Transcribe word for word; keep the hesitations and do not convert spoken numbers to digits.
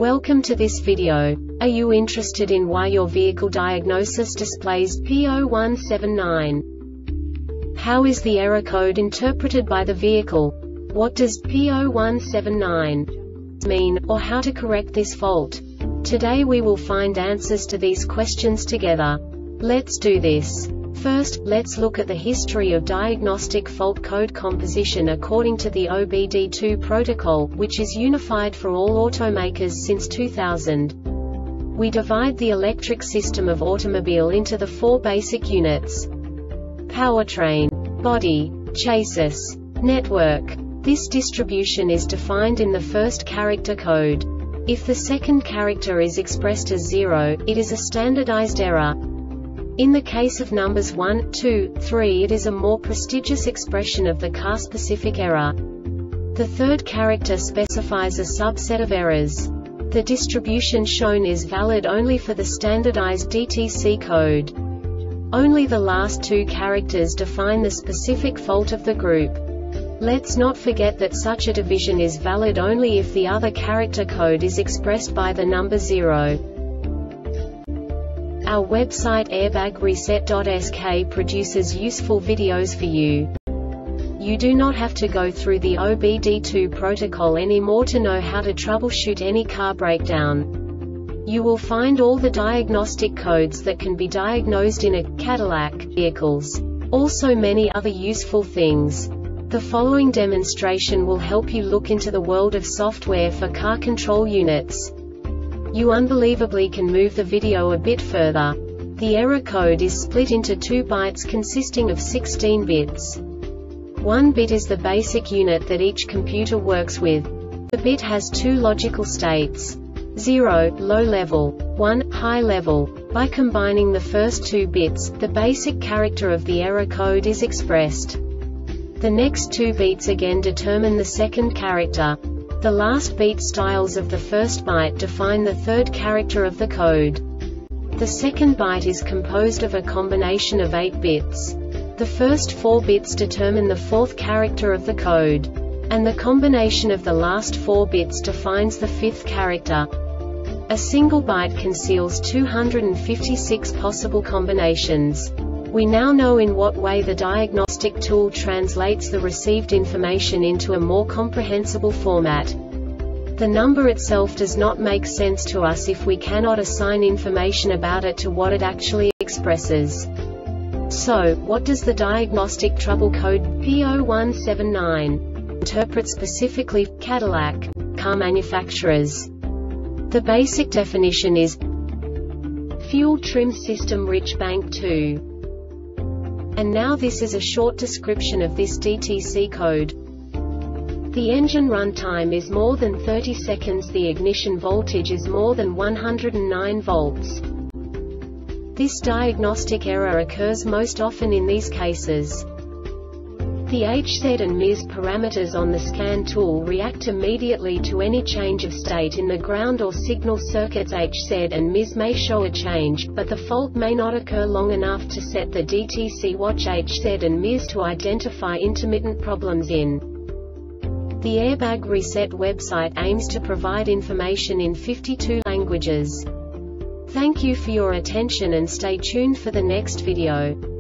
Welcome to this video. Are you interested in why your vehicle diagnosis displays P zero one seven nine? How is the error code interpreted by the vehicle? What does P zero one seven nine mean, or how to correct this fault? Today we will find answers to these questions together. Let's do this. First, let's look at the history of diagnostic fault code composition according to the O B D two protocol, which is unified for all automakers since two thousand. We divide the electric system of automobile into the four basic units: powertrain, body, chassis, network. This distribution is defined in the first character code. If the second character is expressed as zero, it is a standardized error. In the case of numbers one, two, three, it is a more prestigious expression of the car-specific error. The third character specifies a subset of errors. The distribution shown is valid only for the standardized D T C code. Only the last two characters define the specific fault of the group. Let's not forget that such a division is valid only if the other character code is expressed by the number zero. Our website airbag reset dot S K produces useful videos for you. You do not have to go through the O B D two protocol anymore to know how to troubleshoot any car breakdown. You will find all the diagnostic codes that can be diagnosed in a Cadillac vehicles. Also many other useful things. The following demonstration will help you look into the world of software for car control units. You unbelievably can move the video a bit further. The error code is split into two bytes consisting of sixteen bits. One bit is the basic unit that each computer works with. The bit has two logical states: zero, low level, one, high level. By combining the first two bits, the basic character of the error code is expressed. The next two beats again determine the second character. The last beat styles of the first byte define the third character of the code. The second byte is composed of a combination of eight bits. The first four bits determine the fourth character of the code. And the combination of the last four bits defines the fifth character. A single byte conceals two hundred fifty-six possible combinations. We now know in what way the diagnostic tool translates the received information into a more comprehensible format. The number itself does not make sense to us if we cannot assign information about it to what it actually expresses. So, what does the diagnostic trouble code P zero one seven nine interpret specifically for Cadillac car manufacturers? The basic definition is fuel trim system rich bank two. And now this is a short description of this D T C code. The engine run time is more than thirty seconds. The ignition voltage is more than one hundred nine volts. This diagnostic error occurs most often in these cases. The H Z and M I S parameters on the scan tool react immediately to any change of state in the ground or signal circuits. H Z and M I S may show a change, but the fault may not occur long enough to set the D T C watch H Z and M I S to identify intermittent problems in. The Airbag Reset website aims to provide information in fifty-two languages. Thank you for your attention and stay tuned for the next video.